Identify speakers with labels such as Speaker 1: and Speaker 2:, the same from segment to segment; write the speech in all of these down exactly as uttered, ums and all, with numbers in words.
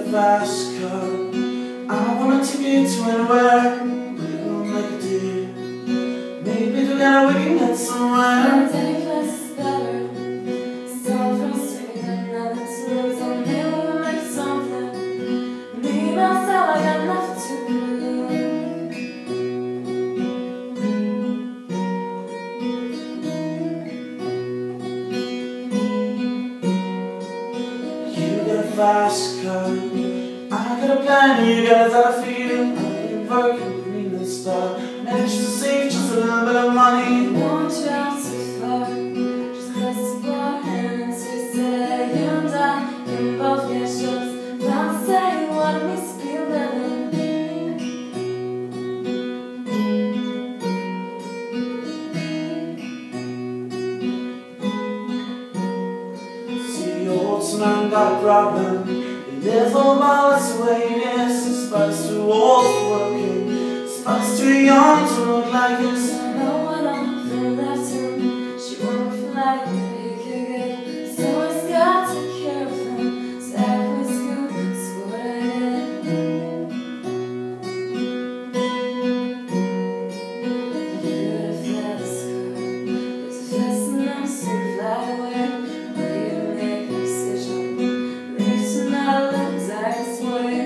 Speaker 1: fast car. I want a ticket to anywhere. We'll make a deal. Maybe together we can get somewhere.
Speaker 2: Any place is better. Start from street and nothing to lose. And maybe we'll make something. Me, myself, I got nothing to prove.
Speaker 1: You got a fast car. I got a plan, you got a feeling. I've been working, green and star. Managed to save just a little bit of money.
Speaker 2: Won't you out too far? Just press the button and say you and I can both get shots. Don't say what it means to be living.
Speaker 1: See, your old man got a problem. Little miles away, yes, it's supposed to all working. Supposed too young to look like this.
Speaker 2: I know what I'm feeling left him. She won't reflect what he could give. So it's got to take care of him. So that was good, that's what I did. You got a fast car. It's fast enough to fly away. Ready to make a decision. Leave tonight, let dice way.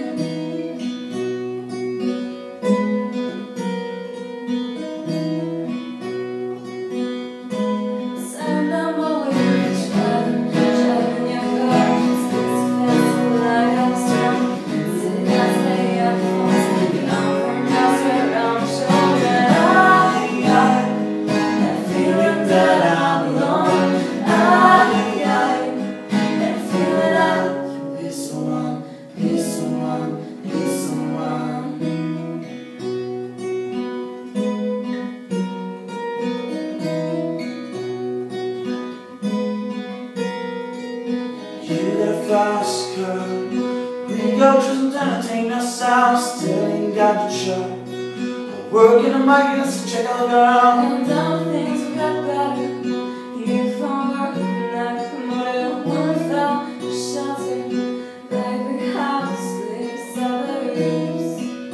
Speaker 1: You got a fast car. We go just entertain ourselves. Still ain't got the job. I work in a market to check out the girl.
Speaker 2: And all the things we got better. You from work and I promoted. One without a shelter. Like big house, clear suburbs.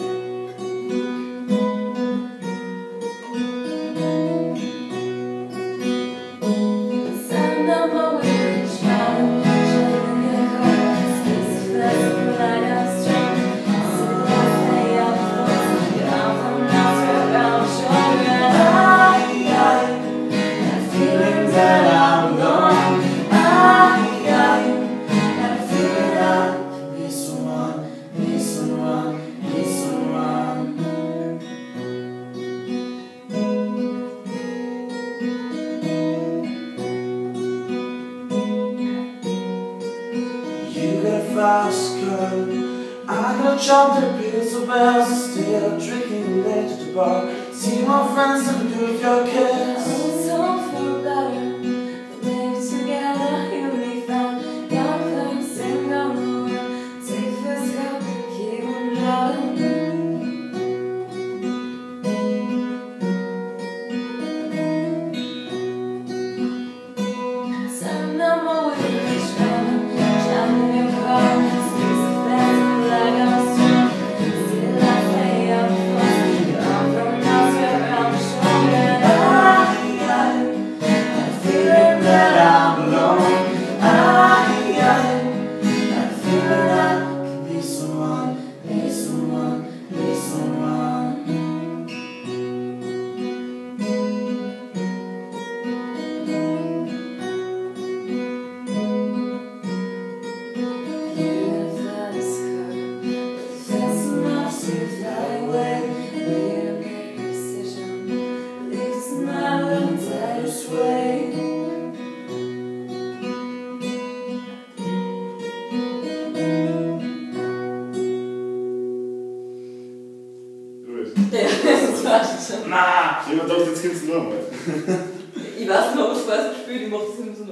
Speaker 2: Send them away to travel.
Speaker 1: Fast car. I got a job that pays the bells. Still drinking late at the bar. See my friends and do with your kids.
Speaker 2: Let's hope for better. Live together, you and me found. Young girls, sing down the road. Take first step, keep on driving. Send them away to travel. Travel in your car. Space is fast, like I'm strong. See the light play out before. You're on from now, swear around the shoulder. I'm feeling that I'm alone. I, I, I'm feeling I can be someone, be someone, be someone. You got a fast car, but fast enough to fly away. Way to make a decision. Leave tonight, let me tell you sway.
Speaker 3: Ja, das war schon.
Speaker 1: Na!
Speaker 4: Ja, maar dat is het kind enorm.
Speaker 3: Ich weiß nicht, ob ich es weiß, ich spiele, ich mache das immer so